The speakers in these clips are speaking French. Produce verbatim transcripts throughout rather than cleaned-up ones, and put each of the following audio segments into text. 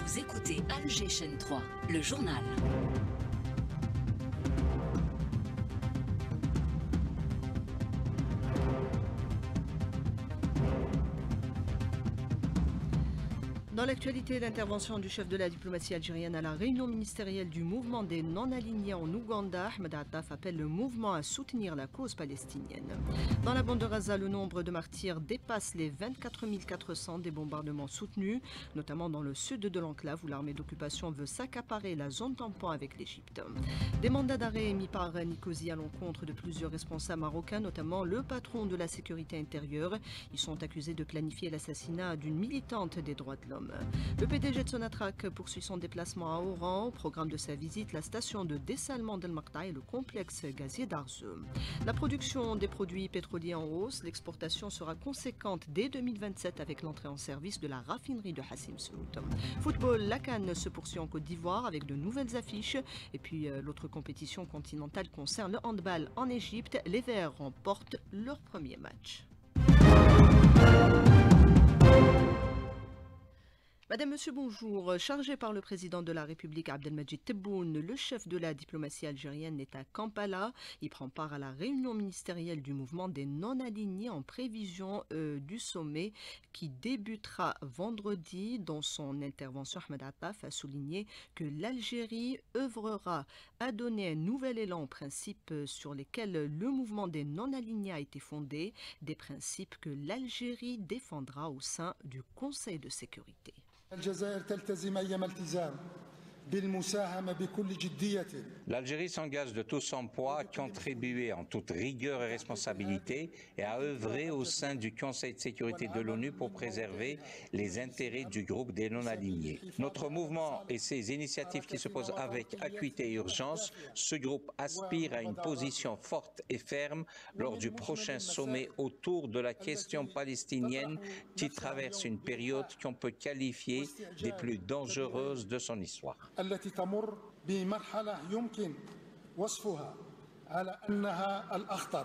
Vous écoutez Alger Chaîne trois, le journal. Dans l'actualité, l'intervention du chef de la diplomatie algérienne à la réunion ministérielle du mouvement des non-alignés en Ouganda, Ahmed Attaf appelle le mouvement à soutenir la cause palestinienne. Dans la bande de Gaza, le nombre de martyrs dépasse les vingt-quatre mille quatre cents des bombardements soutenus, notamment dans le sud de l'enclave où l'armée d'occupation veut s'accaparer la zone tampon avec l'Égypte. Des mandats d'arrêt émis par Nicosie à l'encontre de plusieurs responsables marocains, notamment le patron de la sécurité intérieure. Ils sont accusés de planifier l'assassinat d'une militante des droits de l'homme. Le P D G de Sonatrach poursuit son déplacement à Oran. Au programme de sa visite, la station de dessalement d'El Maqta et le complexe gazier d'Arzeu. La production des produits pétroliers en hausse, l'exportation sera conséquente dès deux mille vingt-sept avec l'entrée en service de la raffinerie de Hassim Sout. Football, la CAN se poursuit en Côte d'Ivoire avec de nouvelles affiches. Et puis euh, l'autre compétition continentale concerne le handball en Égypte. Les Verts remportent leur premier match. Madame, Monsieur, bonjour. Chargé par le président de la République Abdelmadjid Tebboune, le chef de la diplomatie algérienne est à Kampala. Il prend part à la réunion ministérielle du mouvement des non-alignés en prévision euh, du sommet qui débutera vendredi. Dans son intervention, Ahmed Attaf a souligné que l'Algérie œuvrera à donner un nouvel élan aux principes sur lesquels le mouvement des non-alignés a été fondé, des principes que l'Algérie défendra au sein du Conseil de sécurité. L'Algérie s'engage de tout son poids à contribuer en toute rigueur et responsabilité et à œuvrer au sein du Conseil de sécurité de l'ONU pour préserver les intérêts du groupe des non-alignés. Notre mouvement et ses initiatives qui se posent avec acuité et urgence, ce groupe aspire à une position forte et ferme lors du prochain sommet autour de la question palestinienne qui traverse une période qu'on peut qualifier des plus dangereuses de son histoire. التي تمر بمرحلة يمكن وصفها على أنها الأخطر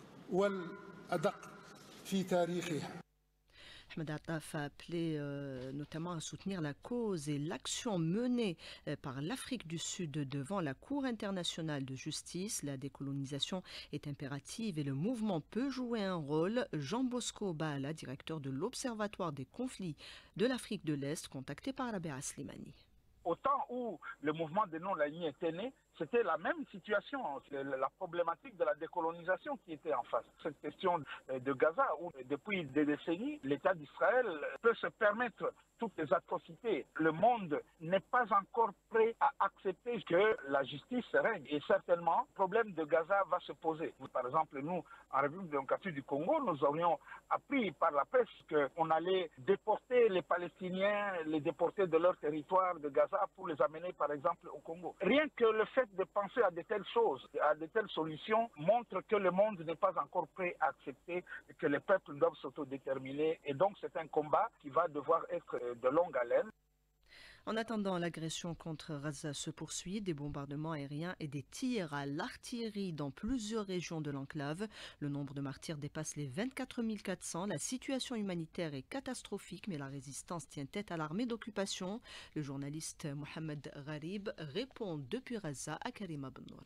والأدق في تاريخها. Ahmed Attaf a appelé euh, notamment à soutenir la cause et l'action menée euh, par l'Afrique du Sud devant la Cour internationale de justice. La décolonisation est impérative et le mouvement peut jouer un rôle. Jean Bosco Baala, directeur de l'Observatoire des conflits de l'Afrique de l'Est, contacté par Rabea Slimani. Au temps où le mouvement des non-alignés était né, c'était la même situation, la problématique de la décolonisation qui était en face. Cette question de Gaza, où depuis des décennies, l'État d'Israël peut se permettre toutes les atrocités. Le monde n'est pas encore prêt à accepter que la justice règne. Et certainement, le problème de Gaza va se poser. Par exemple, nous, en République démocratique du Congo, nous aurions appris par la presse qu'on allait déporter les Palestiniens, les déporter de leur territoire de Gaza pour les amener, par exemple, au Congo. Rien que le fait de penser à de telles choses, à de telles solutions, montre que le monde n'est pas encore prêt à accepter que les peuples doivent s'autodéterminer. Et donc, c'est un combat qui va devoir être de longue haleine. En attendant, l'agression contre Gaza se poursuit, des bombardements aériens et des tirs à l'artillerie dans plusieurs régions de l'enclave. Le nombre de martyrs dépasse les vingt-quatre mille quatre cents. La situation humanitaire est catastrophique, mais la résistance tient tête à l'armée d'occupation. Le journaliste Mohamed Gharib répond depuis Gaza à Karima Bennour.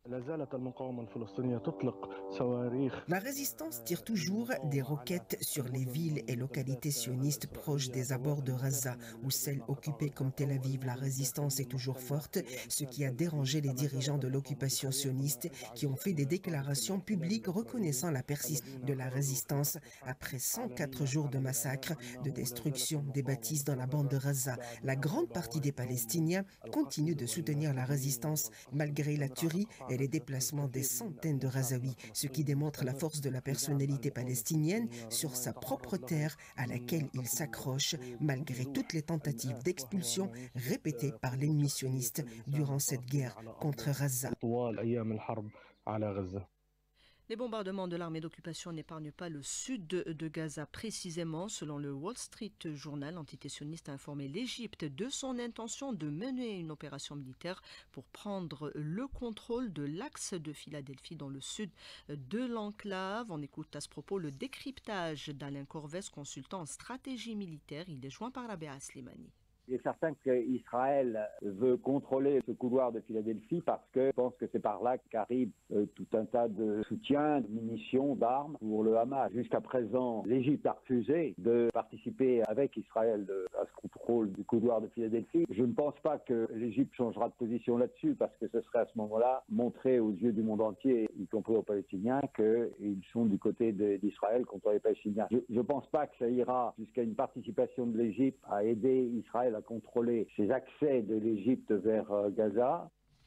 La résistance tire toujours des roquettes sur les villes et localités sionistes proches des abords de Gaza ou celles occupées comme Tel Aviv. La résistance est toujours forte, ce qui a dérangé les dirigeants de l'occupation sioniste qui ont fait des déclarations publiques reconnaissant la persistance de la résistance après cent quatre jours de massacres, de destruction des bâtisses dans la bande de Gaza. La grande partie des Palestiniens continue de soutenir la résistance malgré la tuerie et les déplacements des centaines de Gazaouis, ce qui démontre la force de la personnalité palestinienne sur sa propre terre à laquelle il s'accroche malgré toutes les tentatives d'expulsion répétées par l'ennemi sioniste durant cette guerre contre Gaza. Les bombardements de l'armée d'occupation n'épargnent pas le sud de, de Gaza précisément. Selon le Wall Street Journal, l'entité sioniste a informé l'Égypte de son intention de mener une opération militaire pour prendre le contrôle de l'axe de Philadelphie dans le sud de l'enclave. On écoute à ce propos le décryptage d'Alain Corvès, consultant en stratégie militaire. Il est joint par Rabea Slimani. Il est certain qu'Israël veut contrôler ce couloir de Philadelphie parce que je pense que c'est par là qu'arrive euh, tout un tas de soutien, de munitions, d'armes pour le Hamas. Jusqu'à présent, l'Égypte a refusé de participer avec Israël de, à ce contrôle du couloir de Philadelphie. Je ne pense pas que l'Égypte changera de position là-dessus parce que ce serait à ce moment-là montrer aux yeux du monde entier, y compris aux Palestiniens, qu'ils sont du côté d'Israël contre les Palestiniens. Je ne pense pas que ça ira jusqu'à une participation de l'Égypte à aider Israël à contrôler ces accès de l'Égypte vers Gaza.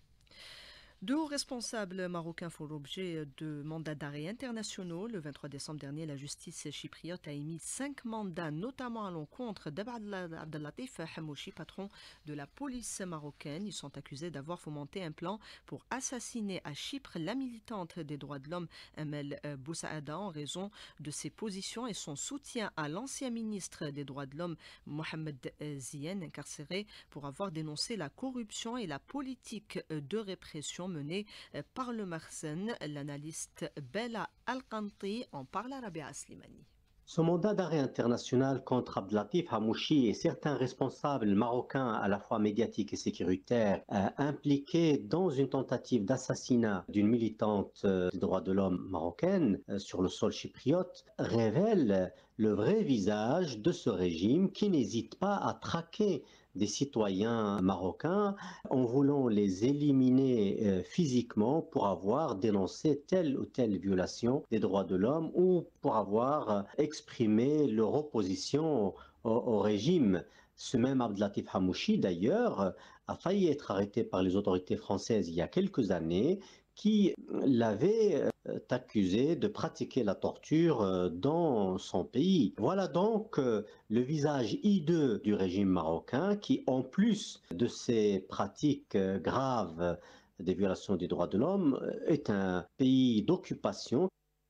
Deux hauts responsables marocains font l'objet de mandats d'arrêt internationaux. Le vingt-trois décembre dernier, la justice chypriote a émis cinq mandats, notamment à l'encontre d'Abdellatif Hamouchi, patron de la police marocaine. Ils sont accusés d'avoir fomenté un plan pour assassiner à Chypre la militante des droits de l'homme Amel Boussaada en raison de ses positions et son soutien à l'ancien ministre des droits de l'homme Mohamed Zien, incarcéré pour avoir dénoncé la corruption et la politique de répression menée par le Marsen. L'analyste Bella Al-Qanti en parle à Rabia Slimani. Ce mandat d'arrêt international contre Abdellatif Hamouchi et certains responsables marocains à la fois médiatiques et sécuritaires euh, impliqués dans une tentative d'assassinat d'une militante euh, des droits de l'homme marocaine euh, sur le sol chypriote révèle le vrai visage de ce régime qui n'hésite pas à traquer des citoyens marocains en voulant les éliminer euh, physiquement pour avoir dénoncé telle ou telle violation des droits de l'homme ou pour avoir euh, exprimé leur opposition au, au régime. Ce même Abdellatif Hamouchi, d'ailleurs, a failli être arrêté par les autorités françaises il y a quelques années, qui l'avait accusé de pratiquer la torture dans son pays. Voilà donc le visage hideux du régime marocain qui, en plus de ces pratiques graves des violations des droits de l'homme, est un pays d'occupation.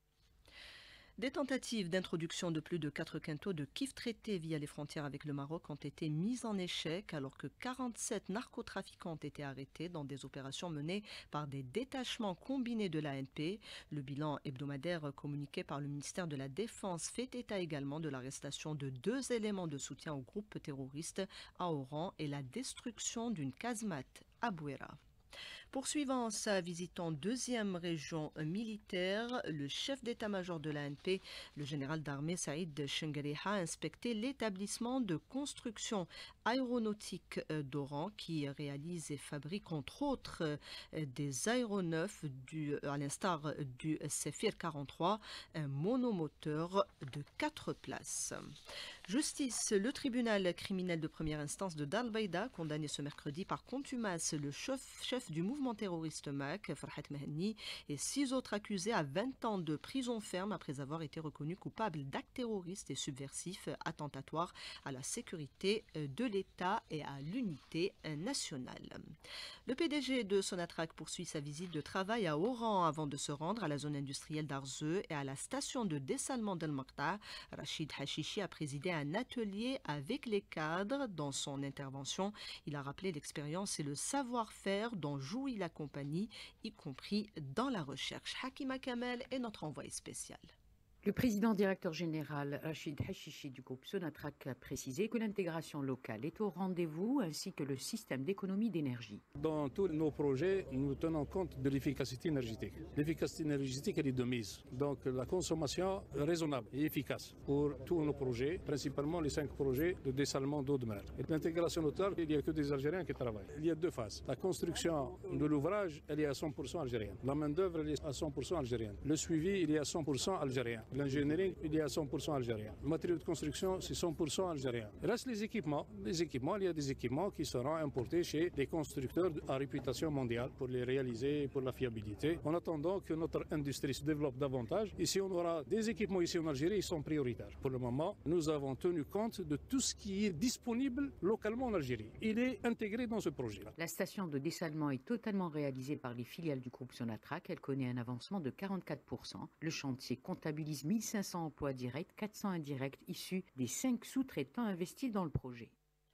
Des tentatives d'introduction de plus de quatre quintaux de kif traités via les frontières avec le Maroc ont été mises en échec alors que quarante-sept narcotrafiquants ont été arrêtés dans des opérations menées par des détachements combinés de l'A N P. Le bilan hebdomadaire communiqué par le ministère de la Défense fait état également de l'arrestation de deux éléments de soutien au groupe terroriste à Oran et la destruction d'une casemate à Bouera. Poursuivant sa visite en deuxième région militaire, le chef d'état-major de l'A N P, le général d'armée Saïd Chengareha, a inspecté l'établissement de construction aéronautique d'Oran qui réalise et fabrique entre autres des aéronefs du, à l'instar du Sefir quarante-trois, un monomoteur de quatre places. Justice, le tribunal criminel de première instance de Dalbaïda, condamné ce mercredi par contumace le chef, chef du mouvement terroriste M A C, Farhat Mehenni, et six autres accusés à vingt ans de prison ferme après avoir été reconnus coupables d'actes terroristes et subversifs attentatoires à la sécurité de l'État et à l'unité nationale. Le P D G de Sonatrach poursuit sa visite de travail à Oran avant de se rendre à la zone industrielle d'Arzeu et à la station de dessalement d'El Maqta. Rachid Hachichi a présidé un atelier avec les cadres. Dans son intervention, il a rappelé l'expérience et le savoir-faire dont jouit la compagnie, y compris dans la recherche. Hakima Kamel est notre envoyé spécial. Le président directeur général Rachid Hachichi du groupe Sonatrach a précisé que l'intégration locale est au rendez-vous ainsi que le système d'économie d'énergie. Dans tous nos projets, nous tenons compte de l'efficacité énergétique. L'efficacité énergétique, elle est de mise. Donc la consommation raisonnable et efficace pour tous nos projets, principalement les cinq projets de dessalement d'eau de mer. Et l'intégration locale, il n'y a que des Algériens qui travaillent. Il y a deux phases. La construction de l'ouvrage, elle est à cent pour cent algérienne. La main-d'œuvre, elle est à cent pour cent algérienne. Le suivi, il est à cent pour cent algérien. L'ingénierie, il est à cent pour cent algérien. Le matériau de construction, c'est cent pour cent algérien. Il reste les équipements. Les équipements, il y a des équipements qui seront importés chez des constructeurs à réputation mondiale pour les réaliser, pour la fiabilité. En attendant que notre industrie se développe davantage, ici on aura des équipements ici en Algérie, ils sont prioritaires. Pour le moment, nous avons tenu compte de tout ce qui est disponible localement en Algérie. Il est intégré dans ce projet-là. La station de dessalement est totalement réalisée par les filiales du groupe Sonatrach. Elle connaît un avancement de quarante-quatre pour cent. Le chantier comptabilise mille cinq cents emplois directs, quatre cents indirects issus des cinq sous-traitants investis dans le projet.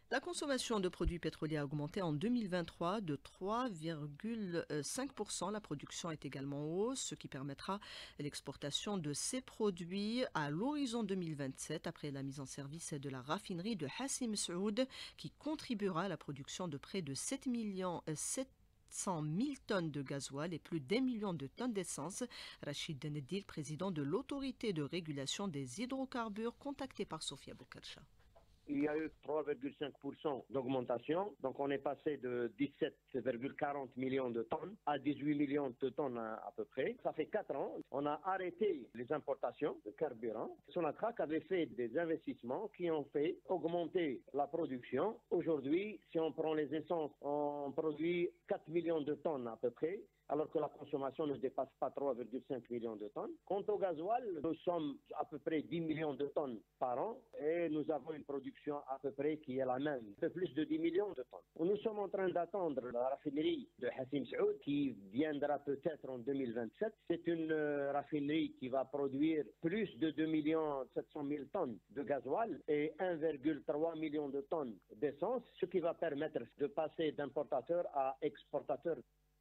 La consommation de produits pétroliers a augmenté en deux mille vingt-trois de trois virgule cinq pour cent. La production est également en hausse, ce qui permettra l'exportation de ces produits à l'horizon deux mille vingt-sept, après la mise en service de la raffinerie de Hassim Saoud, qui contribuera à la production de près de sept millions sept cent mille tonnes de gasoil et plus d'un million de tonnes d'essence. Rachid Nedil, président de l'autorité de régulation des hydrocarbures, contacté par Sofia Boukarcha. Il y a eu trois virgule cinq pour cent d'augmentation. Donc on est passé de dix-sept virgule quarante millions de tonnes à dix-huit millions de tonnes à, à peu près. Ça fait quatre ans. On a arrêté les importations de carburant. Sonatrach avait fait des investissements qui ont fait augmenter la production. Aujourd'hui, si on prend les essences, on produit quatre millions de tonnes à peu près, alors que la consommation ne dépasse pas trois virgule cinq millions de tonnes. Quant au gasoil, nous sommes à peu près dix millions de tonnes par an et nous avons une production à peu près qui est la même, un peu plus de dix millions de tonnes. Nous sommes en train d'attendre la raffinerie de Hassim Saoud qui viendra peut-être en deux mille vingt-sept. C'est une euh, raffinerie qui va produire plus de deux millions sept cent mille tonnes de gasoil et un virgule trois million de tonnes d'essence, ce qui va permettre de passer d'importateur à exportateur.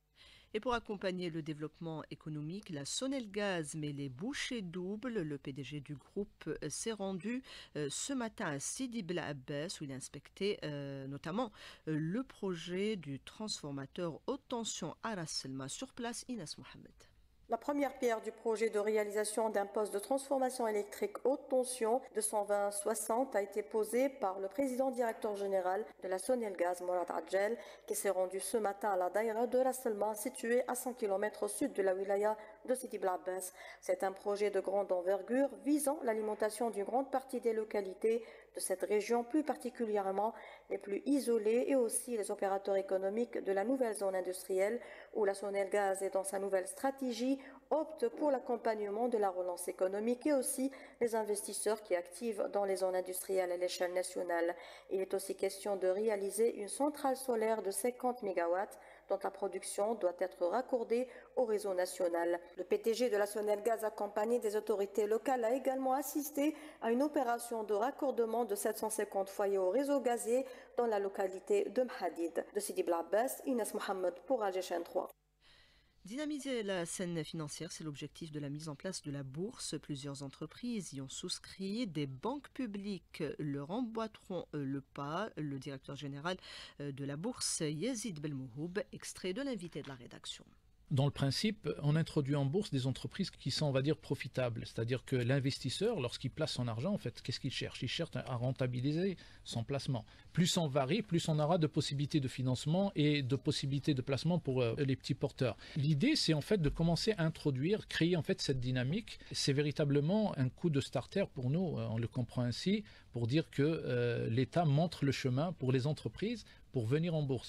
Et pour accompagner le développement économique, la Sonelgaz met les bouchées doubles. Le P D G du groupe s'est rendu euh, ce matin à Sidi Bla Abbas où il a inspecté euh, notamment euh, le projet du transformateur haute tension à Ras Selma. Sur place, Inès Mohamed. La première pierre du projet de réalisation d'un poste de transformation électrique haute tension de cent vingt soixante a été posée par le président directeur général de la Sonelgaz, Mourad Adjel, qui s'est rendu ce matin à la daïra de Ras Selma, située à cent kilomètres au sud de la wilaya de Sidi Bla Abbas. C'est un projet de grande envergure visant l'alimentation d'une grande partie des localités de cette région, plus particulièrement les plus isolées, et aussi les opérateurs économiques de la nouvelle zone industrielle où la Sonelgaz est dans sa nouvelle stratégie opte pour l'accompagnement de la relance économique et aussi les investisseurs qui activent dans les zones industrielles à l'échelle nationale. Il est aussi question de réaliser une centrale solaire de cinquante mégawatts dont la production doit être raccordée au réseau national. Le P D G de la Sonelgaz, accompagné des autorités locales, a également assisté à une opération de raccordement de sept cent cinquante foyers au réseau gazier dans la localité de Mhadid. De Sidi Bla Abbas, Inès Mohamed pour Al G H N trois. Dynamiser la scène financière, c'est l'objectif de la mise en place de la bourse. Plusieurs entreprises y ont souscrit. Des banques publiques leur emboîteront le pas. Le directeur général de la bourse, Yazid Belmouhoub, extrait de l'invité de la rédaction. Dans le principe, on introduit en bourse des entreprises qui sont, on va dire, profitables. C'est-à-dire que l'investisseur, lorsqu'il place son argent, en fait, qu'est-ce qu'il cherche? Il cherche à rentabiliser son placement. Plus on varie, plus on aura de possibilités de financement et de possibilités de placement pour euh, les petits porteurs. L'idée, c'est en fait de commencer à introduire, créer en fait cette dynamique. C'est véritablement un coup de starter pour nous, on le comprend ainsi, pour dire que euh, l'État montre le chemin pour les entreprises pour venir en bourse.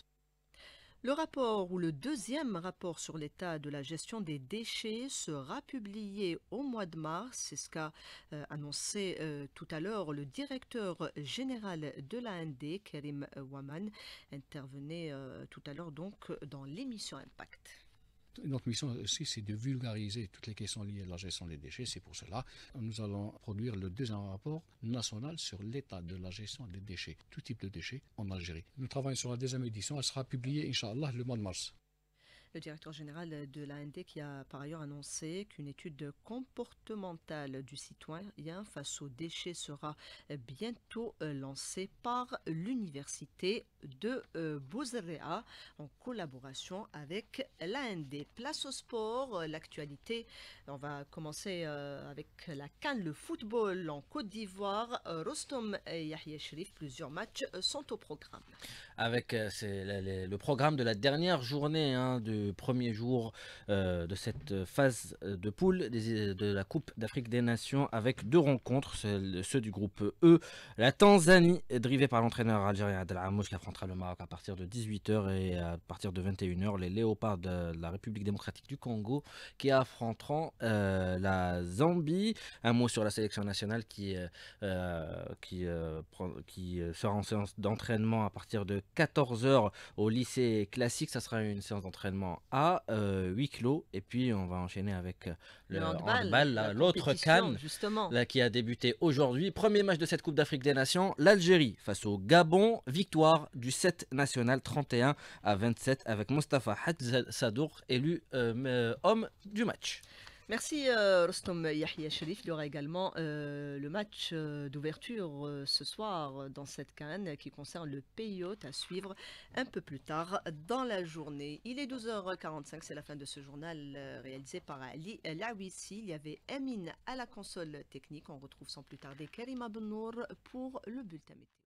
Le rapport ou le deuxième rapport sur l'état de la gestion des déchets sera publié au mois de mars. C'est ce qu'a euh, annoncé euh, tout à l'heure le directeur général de l'A N D, Karim Waman, intervenait euh, tout à l'heure donc dans l'émission Impact. Notre mission aussi, c'est de vulgariser toutes les questions liées à la gestion des déchets. C'est pour cela que nous allons produire le deuxième rapport national sur l'état de la gestion des déchets, tout type de déchets en Algérie. Nous travaillons sur la deuxième édition. Elle sera publiée, Inch'Allah, le mois de mars. Le directeur général de l'A N D qui a par ailleurs annoncé qu'une étude comportementale du citoyen face aux déchets sera bientôt lancée par l'université de Bouzaréa en collaboration avec l'A N D. Place au sport, l'actualité. On va commencer avec la CAN, le football en Côte d'Ivoire. Rostom Yahya Cherif, plusieurs matchs sont au programme. Avec c'est le, le programme de la dernière journée hein, du premier jour euh, de cette phase de poule des, de la Coupe d'Afrique des Nations avec deux rencontres, ceux du groupe E. La Tanzanie, drivée par l'entraîneur algérien Adel Amouche, qui affrontera le Maroc à partir de dix-huit heures et à partir de vingt et une heures, les Léopards de la République démocratique du Congo qui affronteront euh, la Zambie. Un mot sur la sélection nationale qui, euh, qui, euh, qui sera en séance d'entraînement à partir de quatorze heures au lycée classique. Ça sera une séance d'entraînement malheureusement à euh, huis clos. Et puis on va enchaîner avec le, Le handball, handball, la- la l'autre compétition, CAN justement. là, qui a débuté aujourd'hui. Premier match de cette Coupe d'Afrique des Nations, l'Algérie face au Gabon. Victoire du sept national trente et un à vingt-sept avec Mostafa Hadj Sadour élu euh, euh, homme du match. Merci euh, Rostom Yahya Sherif. Il y aura également euh, le match euh, d'ouverture euh, ce soir euh, dans cette CAN qui concerne le pays hôte à suivre un peu plus tard dans la journée. Il est douze heures quarante-cinq, c'est la fin de ce journal euh, réalisé par Ali Laouissi. Il y avait Amine à la console technique. On retrouve sans plus tarder Karima Benour pour le bulletin météo.